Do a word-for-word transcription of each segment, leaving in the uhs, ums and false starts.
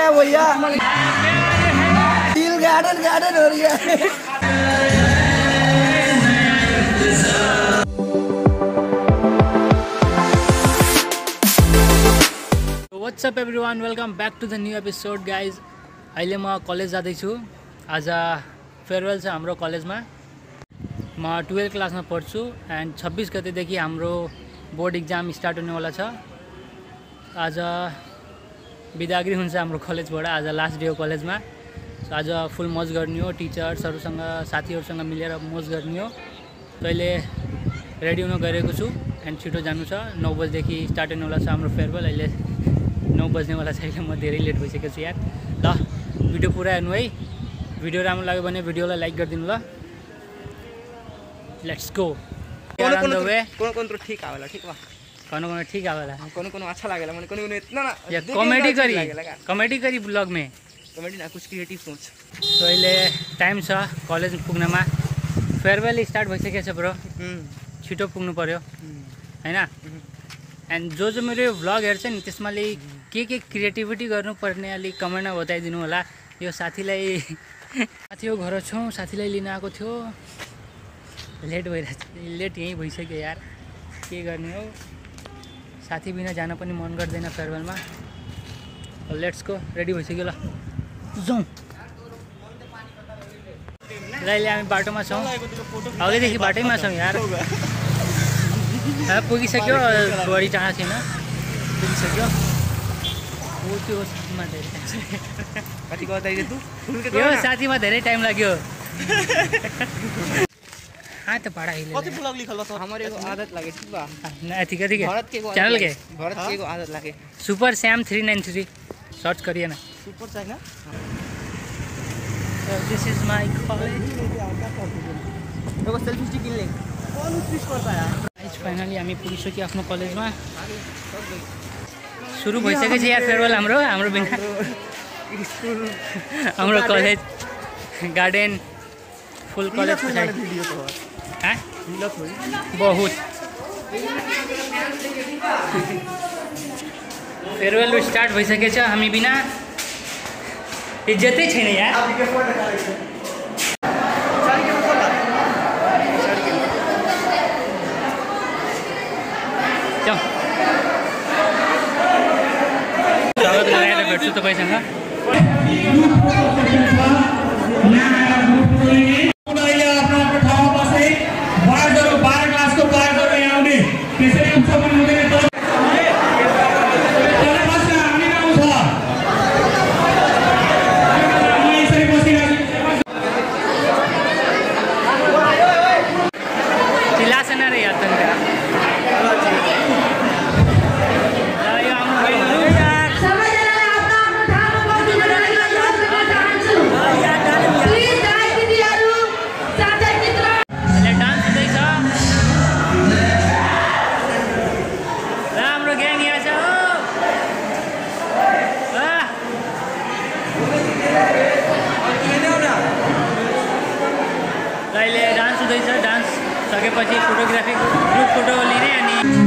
है भैया, दिल garden garden हो रही है। What's up everyone, welcome back to the new episode guys. अहिले म कलेज जाँदैछु। आज फेयरवेल छ हाम्रो कलेजमा। म ट्वेल्भ क्लासमा पढ्छु एन्ड छब्बीस गतेदेखि हाम्रो बोर्ड इक्जाम स्टार्ट हुनेवाला छ। आज बिदागरी हुन्छ हाम्रो कलेजबाट। आज लास्ट डे हो कलेजमा। सो आज फुल मौज गर्ने हो, टिचर्सहरूसँग साथीहरूसँग मिलेर मौज गर्ने हो। अहिले रेडी हुन गएको छु एन्ड छिटो जानु छ। नौ बजेदेखि स्टार्ट हुनेवाला छ हाम्रो फेयरवेल। अहिले नौ बज्नेवाला छ। अहिले म धेरै लेट भइसकेको छु यार। ल भिडियो पुरा हेर्नु है। भिडियो राम्रो लाग्यो भने भिडियोलाई लाइक गरिदिनु ल। Let's go. कौन कौन कौन कौन तो ठीक आवेला, ठीक बा। कौन कौन ठीक आवेला, कौन कौन अच्छा लागेला, माने कौन कौन इतना ना या कॉमेडी करी कॉमेडी करी ब्लॉग में कॉमेडी ना कुछ क्रिएटिभ सोच। सो अहिले टाइम छ कलेज पुग्नमा। फेयरवेल स्टार्ट भइसकेको छ ब्रो। छिटो पुग्नु पर्यो हैन। एन्ड जो जो मेरो ब्लग हेर्छ नि त्यसमाले के के क्रिएटिभिटी गर्नुपर्ने अलिक कमेन्टमा बताइदिनु होला। यो साथीलाई साथी हो घर छौँ, साथीलाई लिन आएको थियो। लेट भइरहेछ, लेट यहीँ भइसक्यो यार। के गर्ने हो, साथी बिना जान पनि मन गर्दैन फेयरवेलमा। लेट्स गो, रेडी भइसक्यो ल जाउँ। अहिले हामी बाटोमा छौँ, अघिदेखि बाटैमा छौँ यार। पुगिसक्यो, बढी टाढा छैन, पुगिसक्यो। हो त्यो साथीमा धेरै टाइम, यो साथीमा धेरै टाइम लाग्यो। हाँ तो पढ़ा ही कति ब्लॉग लिखल त हमर एगो आदत लागे, ठीक बा ना। ठीक है ठीक है, भारत के चैनल के भारत के एगो आदत लागे, super Sam three nine three search करिए ना। सुपर चाहिए ना। So this is my college। एगो सेल्फी स्टिक किन ले, कौन स्विच करता यार। गाइस फाइनली हामी पुगिसक्यो आफ्नो कलेजमा। सुरु भइसकेको छ यार फेयरवेल हाम्रो हाम्रो बिना स्कुल हाम्रो कलेज गार्डन फुल कलेज पछाडि भिडियो तो हैं ढिलो थोड़ी बहुत। फेयरवेल स्टार्ट भइसकेको छ, हामी बिना इज्जतै छैन यार। स्वागत गराएर भेट्छु तपाईँसँग। अहिले डान्स हुँदैछ, डान्स सकेपछि फोटोग्राफी ग्रुप फोटो लिने अनि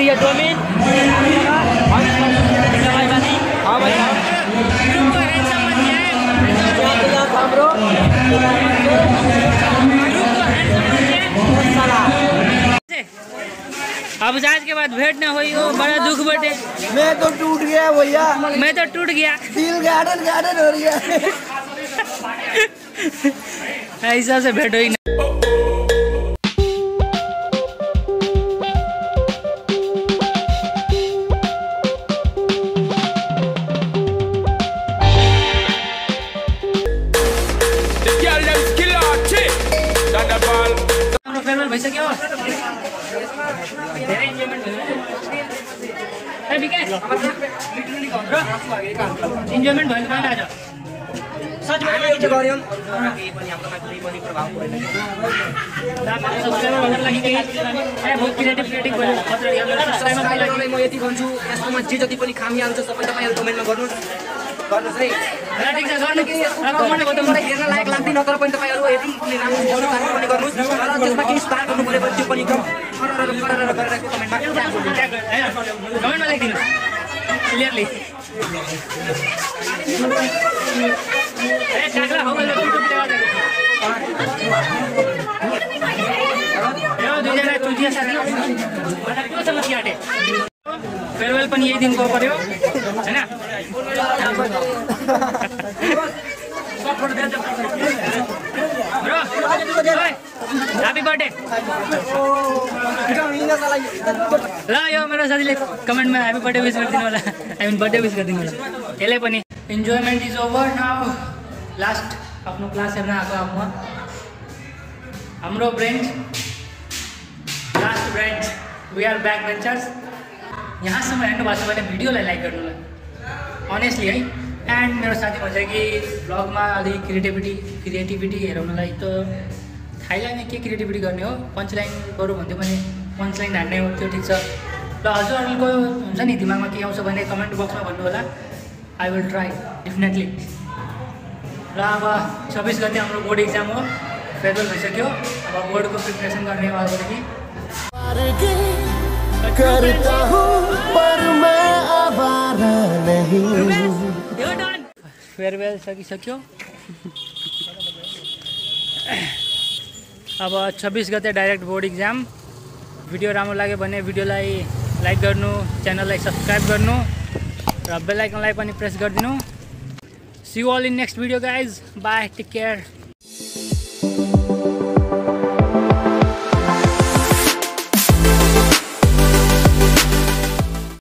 ये डोमिन हाँ भाई अब आज के बाद भेंट ना हुई हो बड़ा दुख बटे। मैं तो टूट गया भैया, मैं तो टूट गया, दिल गार्डन गार्डन हो गया। ऐसा से भेंट हुई ना। फेयरवेल भइसक्यो धेरै इन्जोयमेन्ट भयो ए बिके इन्जोयमेन्ट भयो भने आज सच में के गर्यौं केही पनि हाम्रोमा कुनै पनि प्रभाव परेन। सब्स्क्राइबर भन्नको लागि केही ए बहुत क्रिएटिभ क्रिएटिभ भयो सब्स्क्राइबरलाई म यति भन्छु यसमा जे जति पनि खामीहरु छ सबै तपाईहरु कमेन्टमा गर्नुस् गर्नुस् है। ल ठीक छ गर्नु के कमेन्ट गर्दा मलाई हेर्न लायक लाग्दैन तर पनि तपाईहरु यदि कुनै राम्रो गर्नु तारिफ पनि गर्नुस् र त्यसमा केही सुधार गर्नु पर्यो भने त्यो पनि गरेर गरेर कमेन्टमा कमेन्टमा लेखिदिनु क्लियरली। ए कागला हो गयो युट्युब ले आउँदै यो दुई जना चुतिया साथी मलाई के छ मतियाटे फेयरवेल पनि यही दिन को पर्यो हैन। ब्रो ह्यापी बर्थडे ल यो मेरो साथीले कमेन्टमा ह्यापी बर्थडे विश गरिदिनु होला, आई मिन बर्थडे विश गरिदिनु होला। यसले पनि enjoyment is over now. Last आफ्नो क्लास हेर्न आएको अब म हाम्रो bench last bench we are back benchers. यहाँसम्म हेर्नु भएको छ भने भिडियोलाई लाइक गर्नु होला अनेस्टली है। एन्ड मेरो साथी भन्छ कि ब्लगमा अलिक क्रिएटिभिटी क्रिएटिभिटी हेराउनलाई त थाहै लाग्ने के क्रिएटिभिटी गर्ने हो, पञ्च लाइन गरौँ भन्थ्यो भने पञ्च लाइन हान्ने हो त्यो ठिक छ। ल हजुरहरूको हुन्छ नि दिमागमा के आउँछ भने कमेन्ट बक्समा भन्नु होला, आई विल ट्राई डेफिनेटली। र अब छब्बिस गते हाम्रो बोर्ड इक्जाम हो, फेयरवेल भइसक्यो, अब बोर्डको प्रिपरेसन गर्ने हो अबदेखि। करता हूँ पर मैं आवारा नहीं। फेयरवेल सकिसक्यो। अब छब्बिस गते डाइरेक्ट बोर्ड इक्जाम। भिडियो राम्रो लाग्यो भने भिडियोलाई लाइक गर्नु, च्यानललाई सब्सक्राइब गर्नु र बेल आइकनलाई पनि प्रेस गरिदिनु। See you all in next video guys, bye, take care.